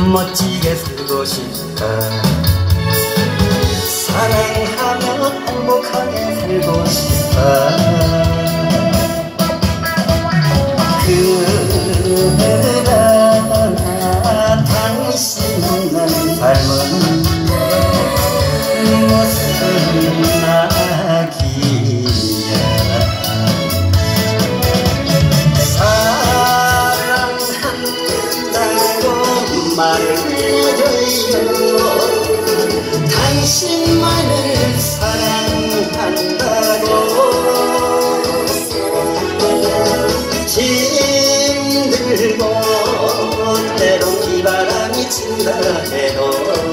멋지게 살고 싶다. 사랑하며 행복하게 살고 싶다. 그러나 당신은 닮은 모습은 나기야. 사랑한다고 말을 해줘요. 당신만을 사랑한다고. 힘들고 때론 비바람이 친다 해도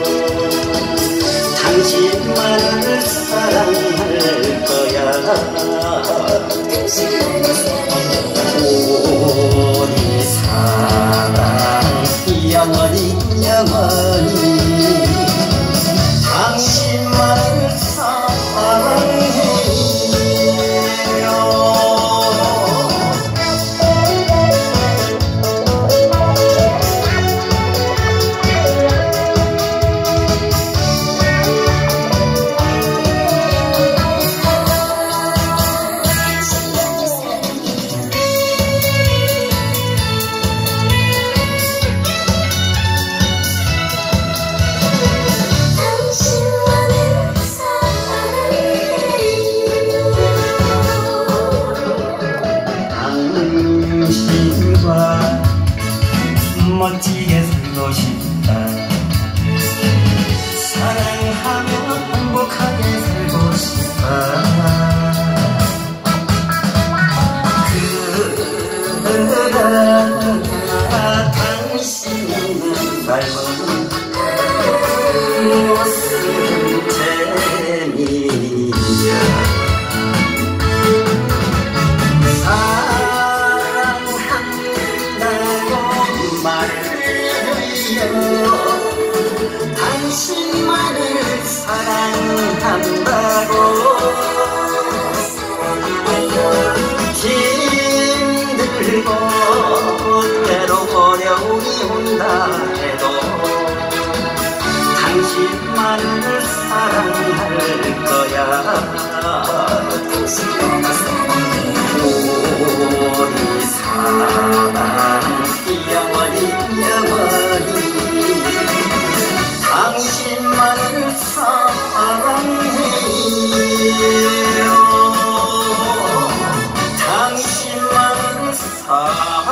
당신만을 사랑할 거야. 우리 사랑 영원히 영원히 당신만을 사랑해요. 당신과 멋지게 살고 싶다. 사랑하며 행복하게 살고 싶다. 그러나 당신은 닮은 모습은 재미야. 당신만을 사랑한다고. 힘들고 때로 어려움이 온다 해도 당신만을 사랑할 거야. 우리 사랑 영원히 영원히 당신만을 사랑해요. 당신만을 사랑해요.